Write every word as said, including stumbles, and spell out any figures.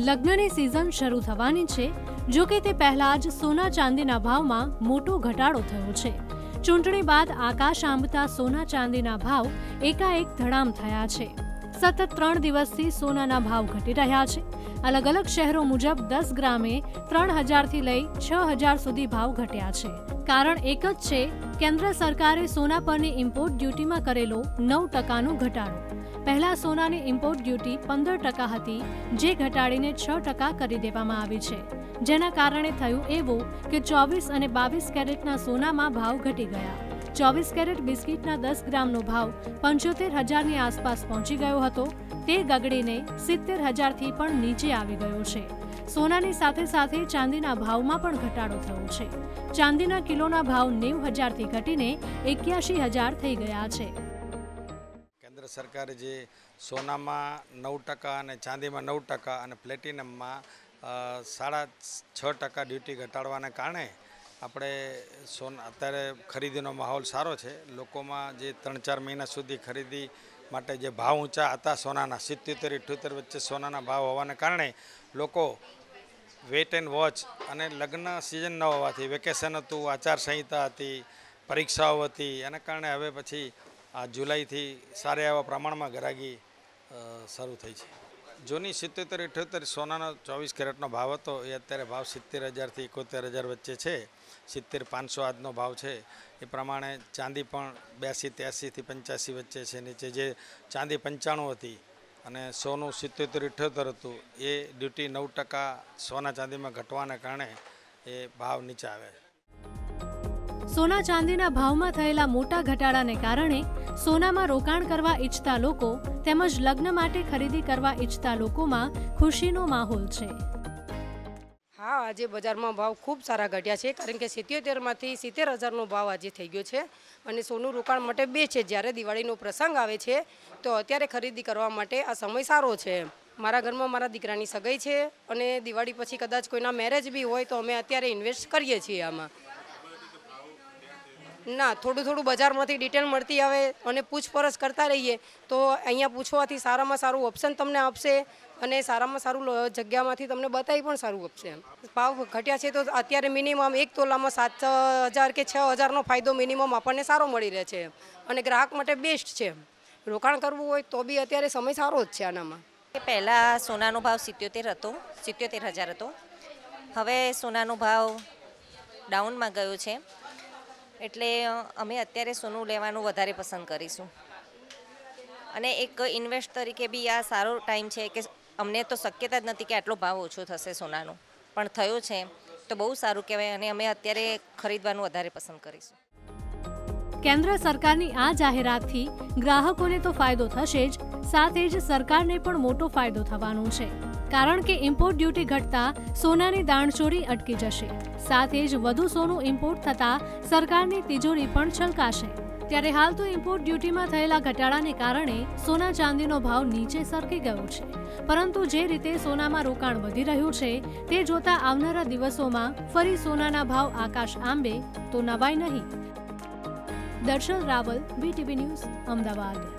લગ્નની સિઝન શરૂ થવાની છે, જો કે તે પહેલા જ સોના ચાંદીના ભાવમાં મોટો ઘટાડો થયો છે। ચૂંટણી બાદ આકાશ આંબતા સોના ચાંદીના ભાવ એકાએક ધડામ થયા છે। સતત ત્રણ દિવસથી સોનાના ભાવ ઘટી રહ્યા છે। અલગ અલગ શહેરો મુજબ દસ ગ્રામે ત્રણ હજારથી લઈ છ હજાર સુધી ભાવ ઘટ્યા છે। કારણ એક જ છે, કેન્દ્ર સરકારે સોના પરની ઇમ્પોર્ટ ડ્યુટીમાં કરેલો નવ ટકાનો ઘટાડો। પહેલા સોનાની ઇમ્પોર્ટ ડ્યુટી પંદર ટકા હતી, જે ઘટાડીને છ ટકા કરી દેવામાં આવી છે, જેના કારણે થયું એવું કે ચોવીસ અને બાવીસ કેરેટના સોનામાં ભાવ ઘટી ગયા। ચોવીસ કેરેટ બિસ્કિટના દસ ગ્રામનો ભાવ પંચોતેર હજારની આસપાસ પહોંચી ગયો હતો, તે ગગડીને સિત્તેર હજારથી પણ નીચે આવી ગયો છે। સોનાની સાથે સાથે ચાંદીના ભાવમાં પણ ઘટાડો થયો છે। ચાંદીના કિલોના ભાવ નેવું હજારથી ઘટીને એક્યાસી હજાર થઈ ગયા છે। કેન્દ્ર સરકારે જે સોનામાં નવ ટકા અને ચાંદીમાં નવ ટકા અને પ્લેટિનમમાં સાડા છ ટકા ડ્યુટી ઘટાડવાને કારણે આપણે સોના અત્યારે ખરીદીનો માહોલ સારો છે। લોકોમાં જે ત્રણ ચાર મહિના સુધી ખરીદી માટે જે ભાવ ઊંચા હતા સોનાના સિત્તોતેર અઠ્યોતેર વચ્ચે સોનાના ભાવ હોવાને કારણે લોકો વેટ એન્ડ વોચ અને લગ્ન સિઝન ન હોવાથી વેકેશન હતું, આચારસંહિતા હતી, પરીક્ષાઓ હતી, એના કારણે હવે પછી આ જુલાઈથી સારા એવા પ્રમાણમાં ગરાગી શરૂ થઈ છે। જૂની સિત્તોતેર અઠ્યોતેર સોનાનો ચોવીસ કેરેટનો ભાવ હતો, એ અત્યારે ભાવ સિત્તેર હજારથી એકોતેર હજાર વચ્ચે છે। સિત્તેર પાંચસો આજનો ભાવ છે। એ પ્રમાણે ચાંદી પણ બ્યાસી ત્યાસીથી પંચ્યાસી વચ્ચે છે નીચે। જે ચાંદી પંચાણું હતી અને સોનું સિત્તોતેર અઠ્યોતેર હતું, એ ડ્યુટી નવ ટકા સોના ચાંદીમાં ઘટવાના કારણે એ ભાવ નીચે આવ્યા છે। સોના ચાંદીના ભાવમાં થયેલા મોટા ઘટાડાને કારણે સોનામાં રોકાણ કરવા ઈચ્છતા લોકો તેમજ લગ્ન માટે ખરીદી કરવા ઈચ્છતા લોકોમાં ખુશીનો માહોલ છે। હા, આજે બજારમાં ભાવ ખૂબ સારા ઘટ્યા છે, કારણ કે સિત્યોતેરમાંથી સિત્તેર હજારનો ભાવ આજે થઈ ગયો છે અને સોનું રોકાણ માટે બે છે। જ્યારે દિવાળીનો પ્રસંગ આવે છે તો અત્યારે ખરીદી કરવા માટે આ સમય સારો છે। મારા ઘરમાં મારા દીકરાની સગાઈ છે અને દિવાળી પછી કદાચ કોઈના મેરેજ બી હોય તો અમે અત્યારે ઇન્વેસ્ટ કરીએ છીએ આમાં। ના, થોડું થોડું બજારમાંથી ડિટેલ મળતી આવે અને પૂછપરછ કરતા રહીએ તો અહીંયા પૂછવાથી સારામાં સારું ઓપ્શન તમને આપશે અને સારામાં સારું જગ્યામાંથી તમને બતાવી પણ સારું આપશે। ભાવ ઘટ્યા છે તો અત્યારે મિનિમમ એક તોલામાં સાત હજાર કે છ હજારનો ફાયદો મિનિમમ આપણને સારો મળી રહે છે અને ગ્રાહક માટે બેસ્ટ છે। રોકાણ કરવું હોય તો બી અત્યારે સમય સારો જ છે આનામાં। પહેલાં સોનાનો ભાવ સિત્યોતેર હતો સિત્યોતેર હજાર હતો, હવે સોનાનો ભાવ ડાઉનમાં ગયો છે, એટલે અમે અત્યારે સોનું લેવાનું વધારે પસંદ કરીશું અને એક ઇન્વેસ્ટ તરીકે બી આ સારો ટાઈમ છે કે અમને તો શક્યતા જ નથી કે આટલો ભાવ ઓછો થશે સોનાનો, પણ થયો છે તો બહુ સારું કહેવાય અને અમે અત્યારે ખરીદવાનું વધારે પસંદ કરીશું। કેન્દ્ર સરકારની આ જાહેરાતથી ગ્રાહકોને તો ફાયદો થશે જ, સાથે જ સરકારને પણ મોટો ફાયદો થવાનો છે, કારણ કે ઇમ્પોર્ટ ડ્યુટી ઘટતા સોનાની દાણચોરી અટકી જશે, સાથે જ વધુ સોનું ઇમ્પોર્ટ થતાં સરકારની તિજોરી પણ છલકાશે। ત્યારે હાલ તો ઇમ્પોર્ટ ડ્યુટીમાં થયેલા ઘટાડાને કારણે સોના ચાંદીનો ભાવ નીચે સરકી ગયો છે, પરંતુ જે રીતે સોનામાં રોકાણ વધી રહ્યું છે તે જોતા આવનારા દિવસોમાં ફરી સોનાના ભાવ આકાશ આંબે તો નવાઈ નહીં। દર્શન રાવલ, વીટીવી ન્યૂઝ, અમદાવાદ।